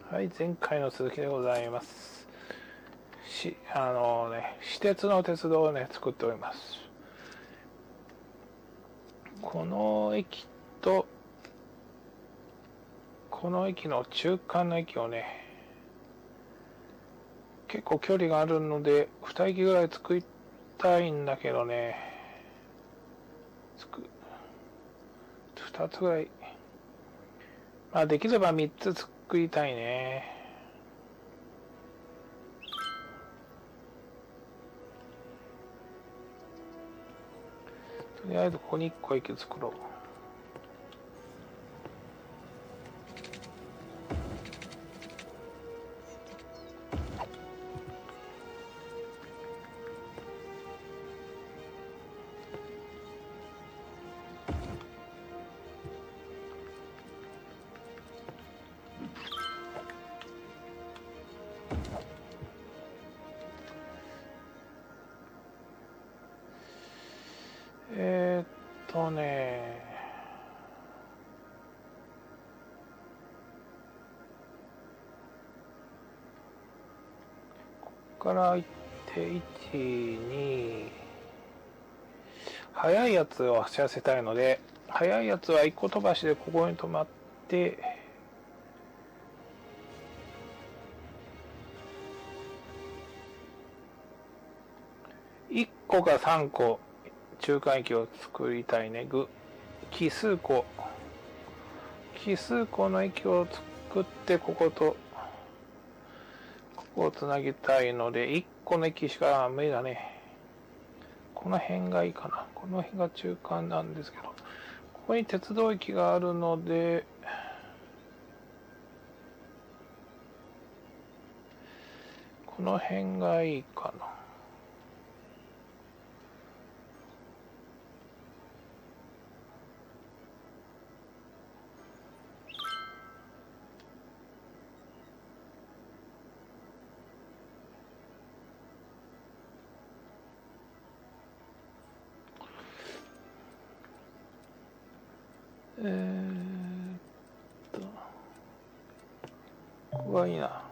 はい、前回の続きでございます。私鉄の鉄道をね、作っております。この駅と、この駅の中間の駅をね、結構距離があるので、2駅ぐらい作りたいんだけどね、2つぐらい、まあできれば3つ作りたいね。とりあえずここに1個駅作ろう。ね、ここから行って1、2、速いやつを走らせたいので、速いやつは1個飛ばしでここに止まって、1個か3個中間駅を作りたいね。奇数個の駅を作って、こことここをつなぎたいので、1個の駅しか無理だね。この辺がいいかな。この辺が中間なんですけど、ここに鉄道駅があるので、この辺がいいかな。ここがいいな。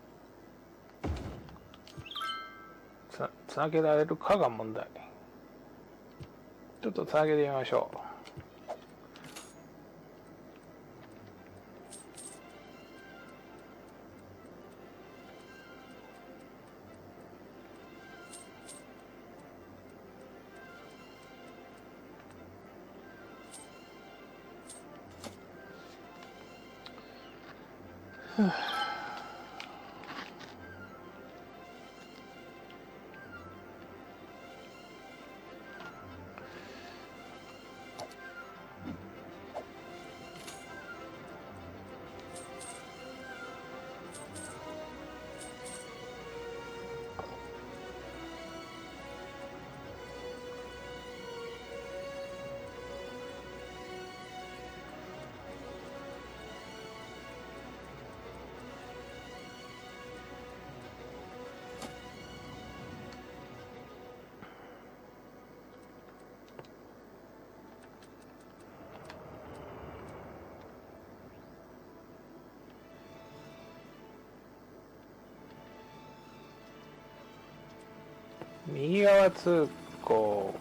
つなげられるかが問題。ちょっとつなげてみましょう。右側通行。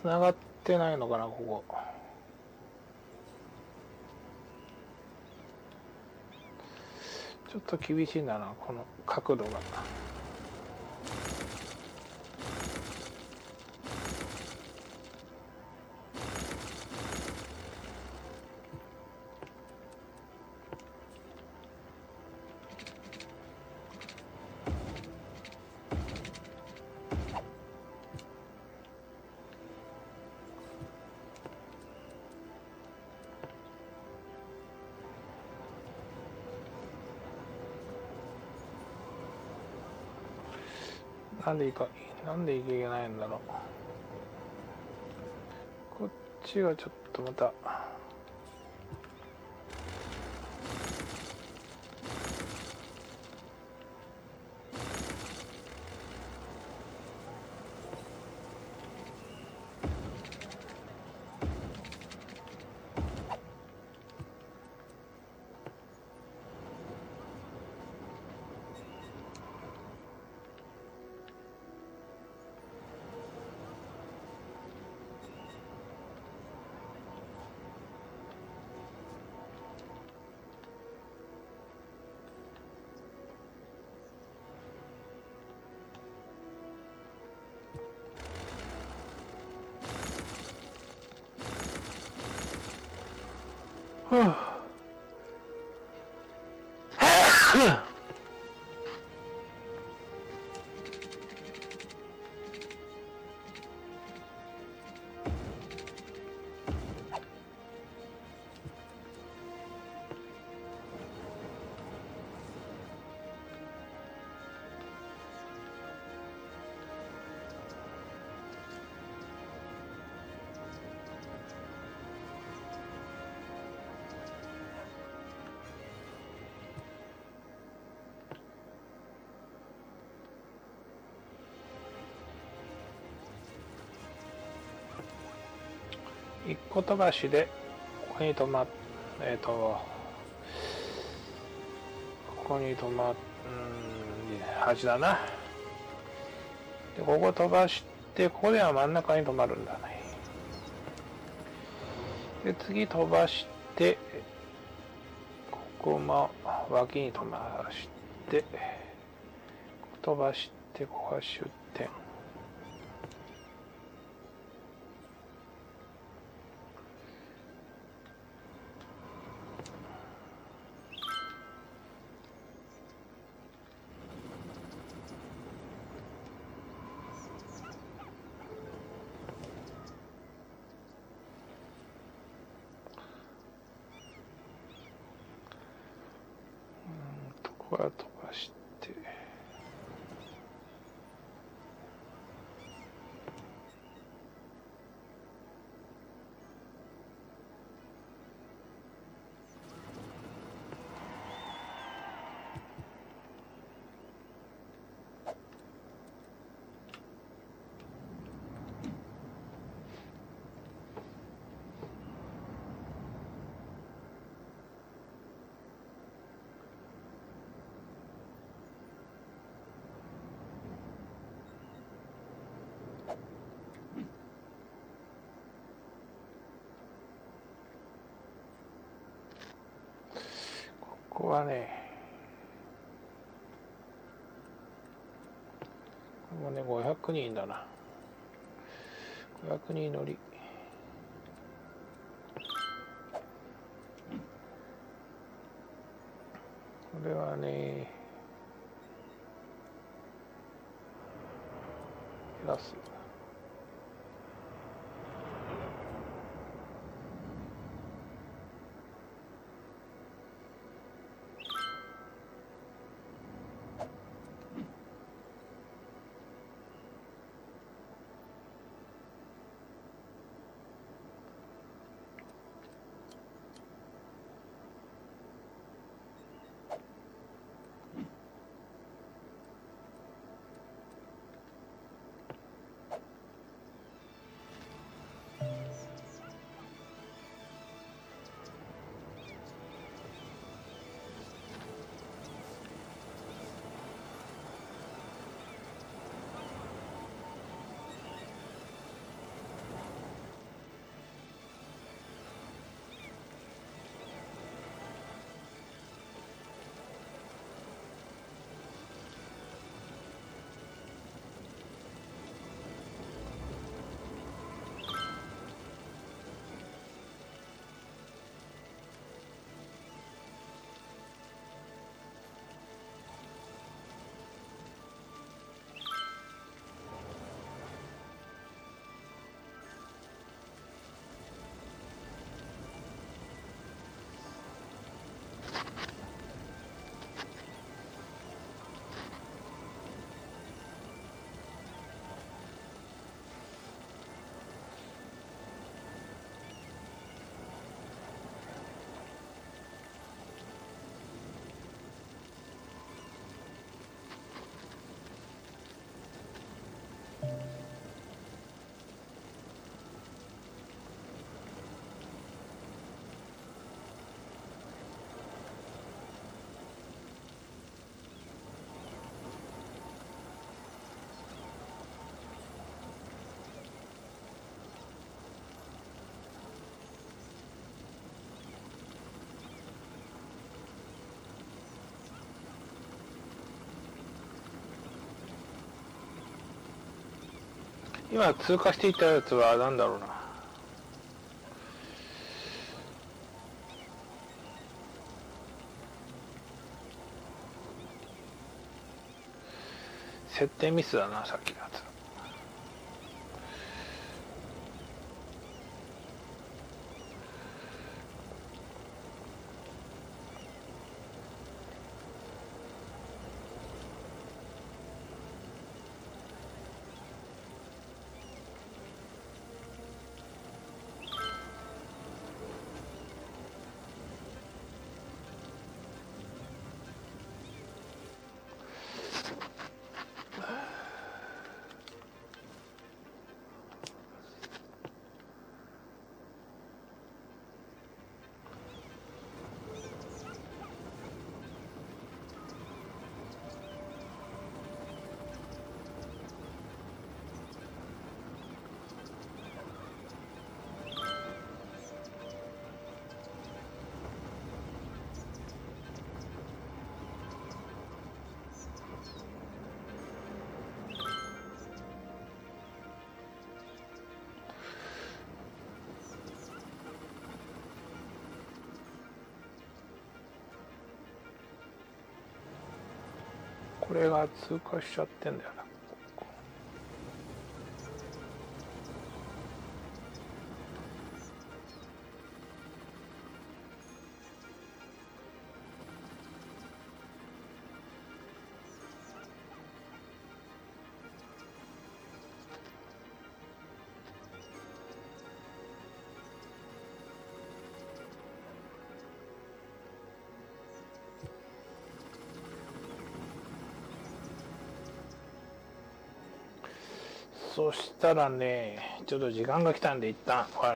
繋がってないのかな、ここ。ちょっと厳しいんだな、この角度が。なんでいけないんだろう。こっちがちょっとまた。一個飛ばしでここに止まっここに止まっ端だな。でここ飛ばしてここでは真ん中に止まるんだね。で次飛ばしてここも脇に飛ばして飛ばしてここは出点。ここは飛ばして。ここはね、これもね500人だな。500人乗り。これはね減らす。 今通過していったやつは何だろうな。設定ミスだな、さっきのやつ。これが通過しちゃってんだよな。そしたらね、ちょっと時間が来たんで一旦